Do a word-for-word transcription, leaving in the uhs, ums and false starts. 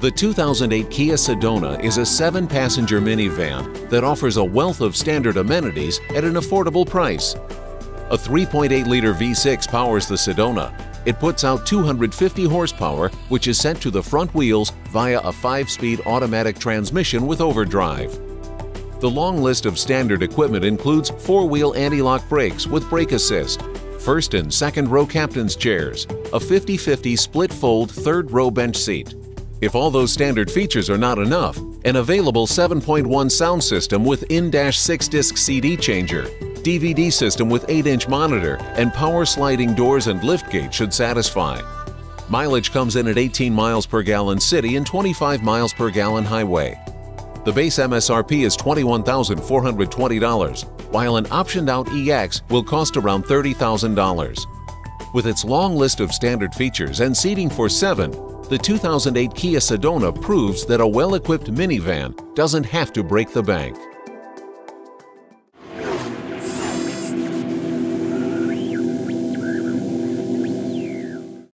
The two thousand eight Kia Sedona is a seven-passenger minivan that offers a wealth of standard amenities at an affordable price. A three point eight liter V six powers the Sedona. It puts out two hundred fifty horsepower, which is sent to the front wheels via a five-speed automatic transmission with overdrive. The long list of standard equipment includes four-wheel anti-lock brakes with brake assist, first and second row captain's chairs, a fifty fifty split-fold third row bench seat. If all those standard features are not enough, an available seven point one sound system with in six disc C D changer, D V D system with eight inch monitor, and power sliding doors and liftgate should satisfy. Mileage comes in at eighteen miles per gallon city and twenty-five miles per gallon highway. The base M S R P is twenty-one thousand four hundred twenty dollars, while an optioned-out E X will cost around thirty thousand dollars. With its long list of standard features and seating for seven, the two thousand eight Kia Sedona proves that a well-equipped minivan doesn't have to break the bank.